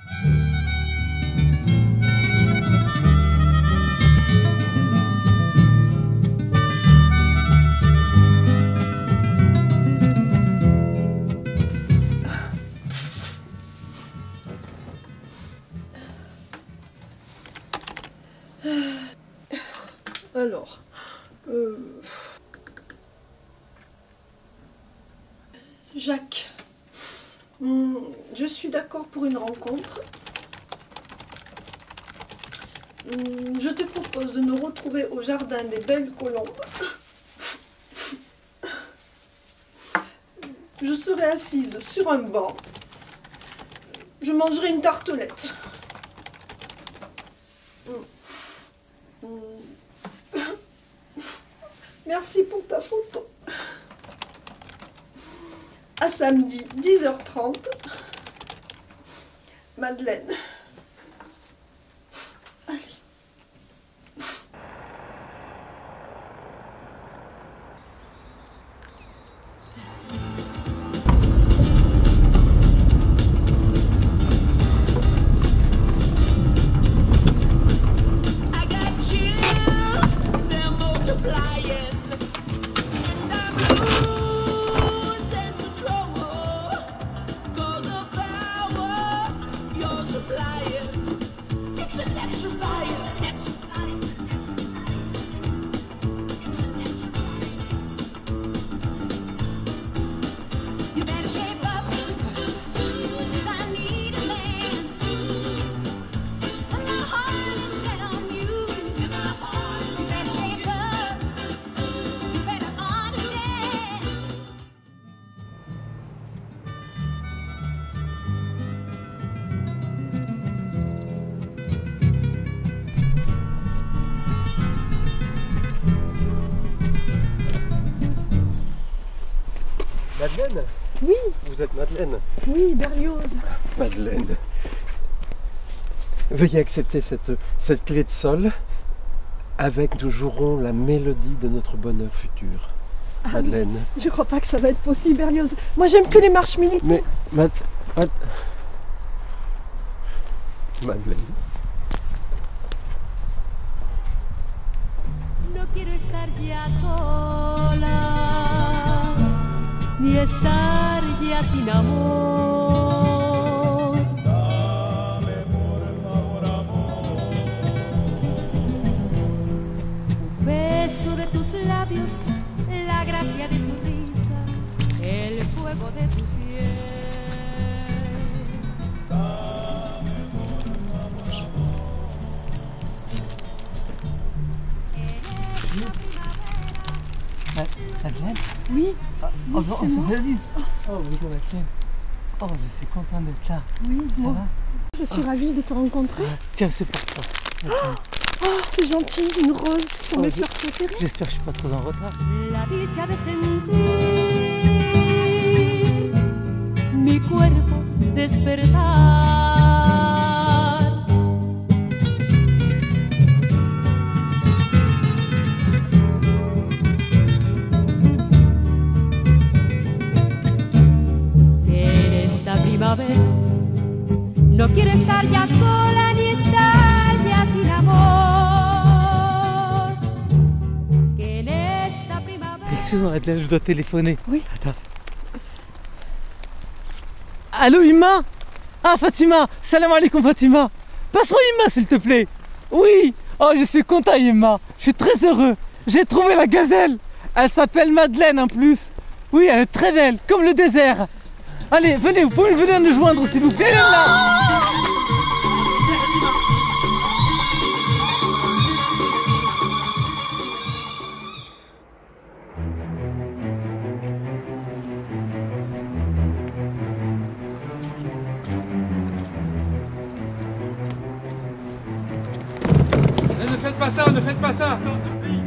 Alors, Jacques, je suis d'accord pour une rencontre. Je te propose de nous retrouver au jardin des Belles Colombes. Je serai assise sur un banc. Je mangerai une tartelette. Merci pour ta photo. À samedi, 10h30. Madeleine. Allez. Madeleine? Oui. Vous êtes Madeleine? Oui, Berlioz. Madeleine. Veuillez accepter cette clé de sol. Avec, nous jouerons la mélodie de notre bonheur futur. Madeleine. Je crois pas que ça va être possible, Berlioz. Moi, j'aime que les marches militaires. Mais, Madeleine. No quiero estar ya sola, ni estar ya sin amor. Dame por favor amor. Un beso de tus labios, la gracia de tu risa, el fuego de tu piel. Dame por favor amor. Madeleine? Oui. Oh, Oui, on c'est se moi. réalise. Oh, bonjour Madeleine. Oh, je suis content d'être là. Oui, Ça moi. va? Je suis ravie de te rencontrer. Tiens, c'est pour toi. Madeleine. Oh, c'est gentil, une rose sur mes Oh, fleurs préférées. J'espère que je suis pas trop en retard. La dicha de sentir mi cuerpo despertar. En esta primavera no quiero estar ya sola ni estar ya sin amor. Que en esta primavera. Excuse-moi Madeleine, je dois téléphoner. Oui. Attends. Allô Imma? Ah Fatima, salam alaikum Fatima. Passe-moi Imma s'il te plaît. Oui. Oh je suis content Imma. Je suis très heureux. J'ai trouvé la gazelle. Elle s'appelle Madeleine en plus. Oui, elle est très belle, comme le désert. Allez, venez, vous pouvez venir nous joindre s'il vous plaît. Elle est là. Ne faites pas ça, ne faites pas ça!